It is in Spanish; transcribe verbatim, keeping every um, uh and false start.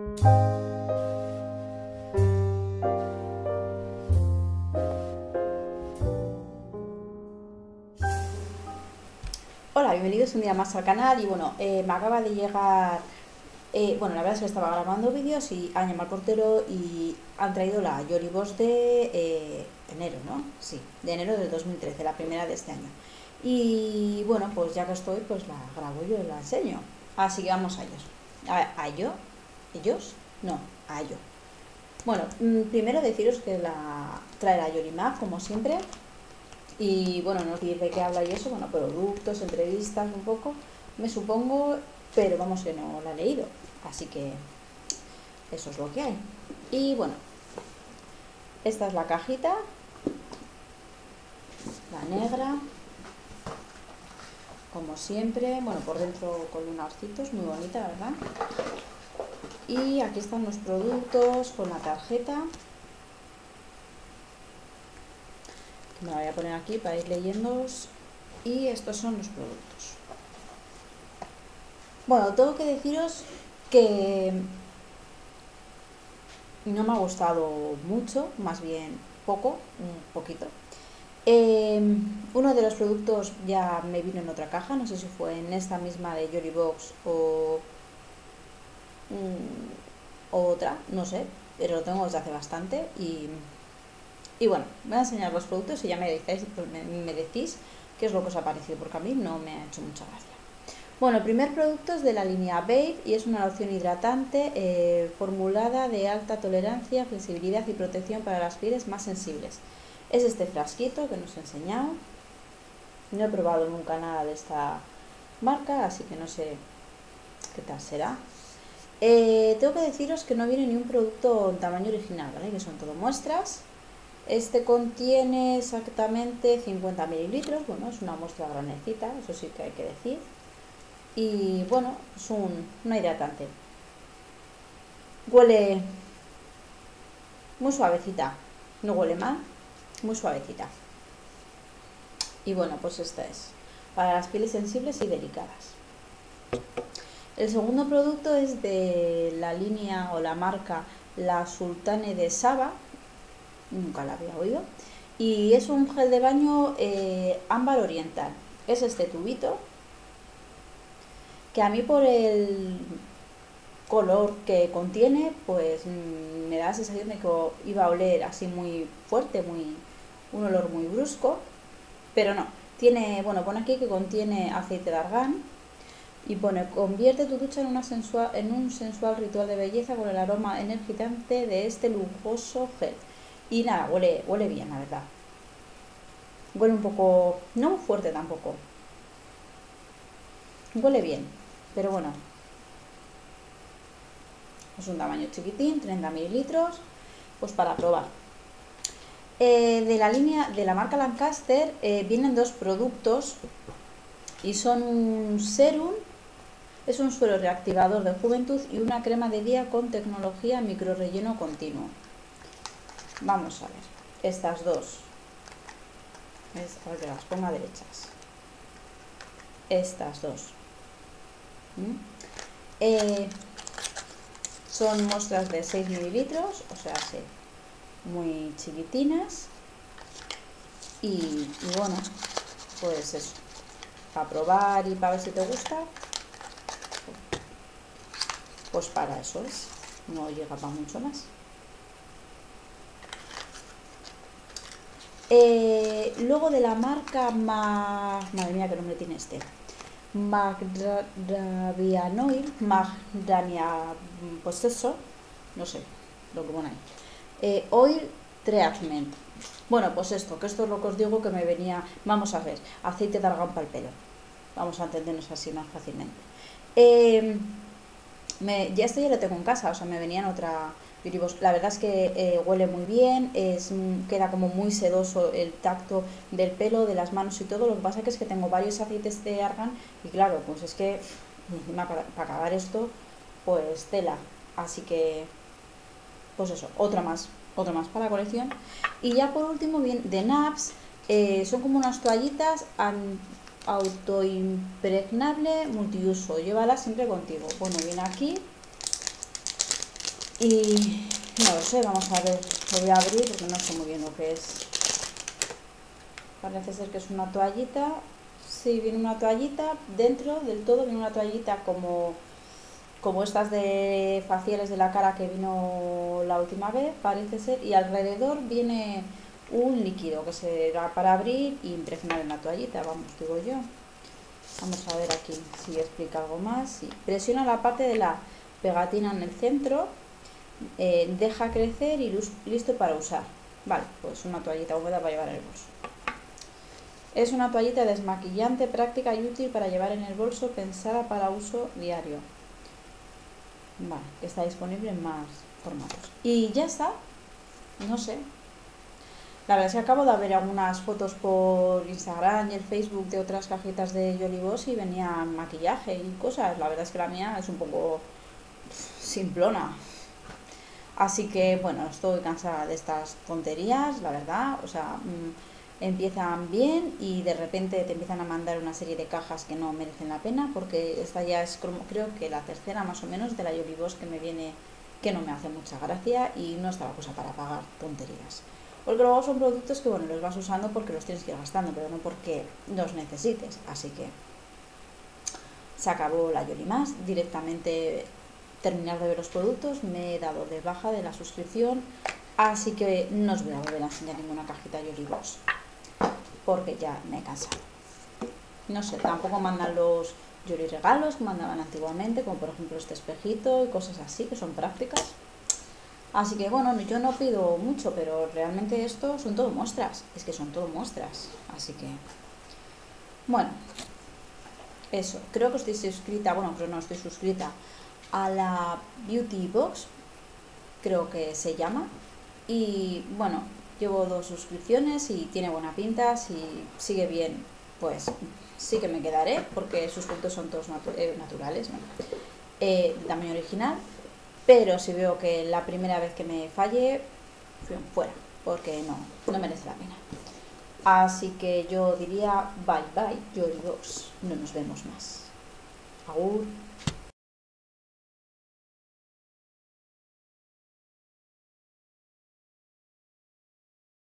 Hola, bienvenidos un día más al canal y bueno, eh, me acaba de llegar, eh, bueno, la verdad es que estaba grabando vídeos y han llamado al portero y han traído la Yoribox de eh, enero, ¿no? Sí, de enero del dos mil trece, la primera de este año. Y bueno, pues ya que estoy, pues la grabo yo y la enseño. Así que vamos a ellos. A, a yo, ellos, no, a yo. Bueno, primero deciros que la trae la Yorimag, como siempre. Y bueno, no sé de qué habla y eso, bueno, productos, entrevistas, un poco, me supongo, pero vamos que no la he leído, así que eso es lo que hay. Y bueno, esta es la cajita, la negra, como siempre, bueno, por dentro con lunarcitos, muy bonita, ¿verdad? Y aquí están los productos con la tarjeta. Me la voy a poner aquí para ir leyéndolos. Y estos son los productos. Bueno, tengo que deciros que no me ha gustado mucho, más bien poco, un poquito. Eh, uno de los productos ya me vino en otra caja, no sé si fue en esta misma de Yoribox o, mm, o otra, no sé, pero lo tengo desde hace bastante y... Y bueno, voy a enseñar los productos y ya me decís, me, me decís qué es lo que os ha parecido, porque a mí no me ha hecho mucha gracia. Bueno, el primer producto es de la línea Babe y es una loción hidratante eh, formulada de alta tolerancia, flexibilidad y protección para las pieles más sensibles. Es este frasquito que nos he enseñado. No he probado nunca nada de esta marca, así que no sé qué tal será. Eh, tengo que deciros que no viene ni un producto en tamaño original, ¿vale? Que son todo muestras. Este contiene exactamente cincuenta mililitros, bueno, es una muestra granecita, eso sí que hay que decir. Y bueno, es un, una hidratante. Huele muy suavecita, no huele mal, muy suavecita. Y bueno, pues esta es para las pieles sensibles y delicadas. El segundo producto es de la línea o la marca La Sultane de Saba. Nunca la había oído, y es un gel de baño eh, ámbar oriental. Es este tubito que a mí por el color que contiene pues me da la sensación de que iba a oler así muy fuerte, muy un olor muy brusco, pero no, tiene, bueno, pone aquí que contiene aceite de argán y pone: convierte tu ducha en, una sensual, en un sensual ritual de belleza con el aroma energizante de este lujoso gel. Y nada, huele, huele bien, la verdad. Huele un poco, no fuerte tampoco. Huele bien, pero bueno. Es un tamaño chiquitín, treinta mililitros, pues para probar. Eh, de la línea, de la marca Lancaster, eh, vienen dos productos y son un serum, es un suero reactivador de juventud y una crema de día con tecnología micro relleno continuo. Vamos a ver. Estas dos, es, a ver que las ponga derechas, estas dos ¿Mm? eh, son muestras de seis mililitros, o sea, sí, muy chiquitinas y, y bueno, pues eso, para probar y para ver si te gusta, pues para eso es, no llega para mucho más. Eh, luego de la marca Ma... madre mía, qué nombre tiene este, Magranianoil, Magrania, pues eso, no sé lo que pone ahí, eh, Oil Treatment. Bueno, pues esto, que esto es lo que os digo que me venía, vamos a ver, aceite de argán para el pelo, vamos a entendernos así más fácilmente. Eh, me, ya esto ya lo tengo en casa, o sea, me venía en otra... La verdad es que eh, huele muy bien, es, queda como muy sedoso el tacto del pelo, de las manos y todo. Lo que pasa que es que tengo varios aceites de argán y claro, pues es que encima para, para acabar esto, pues tela. Así que, pues eso, otra más, otra más para la colección. Y ya por último, bien, de Naps, eh, son como unas toallitas autoimpregnable multiuso. Llévalas siempre contigo. Bueno, viene aquí. Y no lo sé, vamos a ver, lo voy a abrir porque no sé muy bien lo que es. Parece ser que es una toallita. Sí, viene una toallita, dentro del todo viene una toallita como, como estas de faciales de la cara que vino la última vez, parece ser, y alrededor viene un líquido que será para abrir y impregnar en la toallita, vamos, digo yo. Vamos a ver aquí si explica algo más. Sí. Presiona la parte de la pegatina en el centro, eh, deja crecer y listo para usar. Vale, pues una toallita húmeda para llevar en el bolso. Es una toallita desmaquillante, práctica y útil para llevar en el bolso, pensada para uso diario. Vale, que está disponible en más formatos. Y ya está, no sé. La verdad es que acabo de ver algunas fotos por Instagram y el Facebook de otras cajitas de Jolly y venían maquillaje y cosas. La verdad es que la mía es un poco simplona. Así que, bueno, estoy cansada de estas tonterías, la verdad. O sea, mmm, empiezan bien y de repente te empiezan a mandar una serie de cajas que no merecen la pena, porque esta ya es, creo que la tercera más o menos de la Jolly que me viene, que no me hace mucha gracia y no está la cosa para pagar tonterías. Porque luego son productos que, bueno, los vas usando porque los tienes que ir gastando, pero no porque los necesites. Así que se acabó la Jolly Más, directamente terminar de ver los productos, me he dado de baja de la suscripción, así que no os voy a volver a enseñar ninguna cajita Jolly Box, porque ya me he cansado. No sé, tampoco mandan los Jolly regalos que mandaban antiguamente, como por ejemplo este espejito y cosas así, que son prácticas. Así que bueno, yo no pido mucho, pero realmente esto son todo muestras, es que son todo muestras, así que bueno, eso, creo que estoy suscrita, bueno, pero no estoy suscrita a la Beauty Box, creo que se llama, y bueno, llevo dos suscripciones y tiene buena pinta. Si sigue bien, pues sí que me quedaré, porque sus productos son todos natu eh, naturales, ¿no? eh, de tamaño original, pero si veo que la primera vez que me falle, fuera, porque no, no merece la pena. Así que yo diría bye bye, Jolly Box, no nos vemos más. Agur.